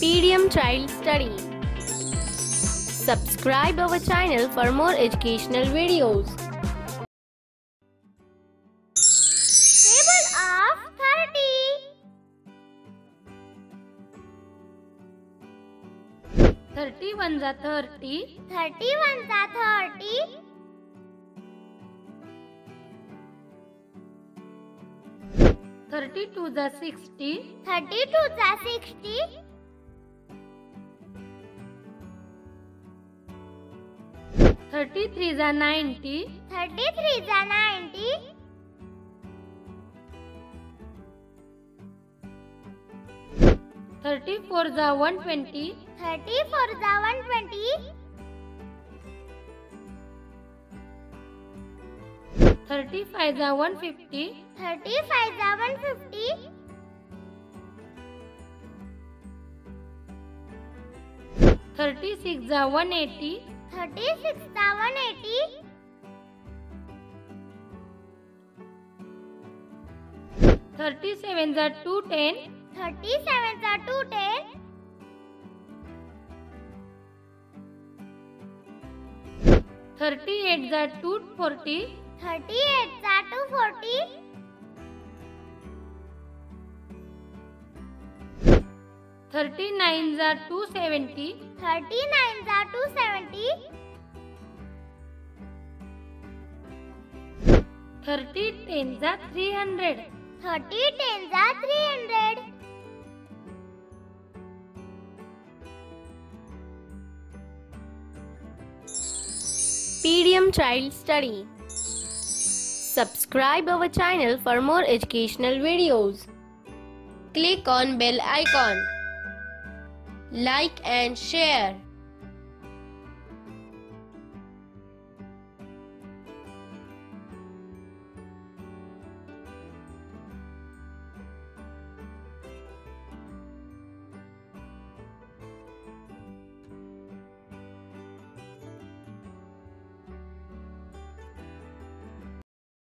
PDM Child Study. Subscribe our channel for more educational videos. Table of 30. 30 ones are 30. 30 ones are 30. 30 twos are 60. 30 twos are 60. 30 threes are 90. 30 threes are 90. 30 fours are 120. 30 fours are 120. 30 fives are 150. 30 fives are 150. 30 sixes are 180. 36 are 180. 30 sevens are 210. 37 are 210. 30 eights are 240. 38 are 240. 30 nines are 270. 39 are 270. 30 tens are 300. 30 tens are 300. PDM Child Study. Subscribe our channel for more educational videos. Click on bell icon. Like and share.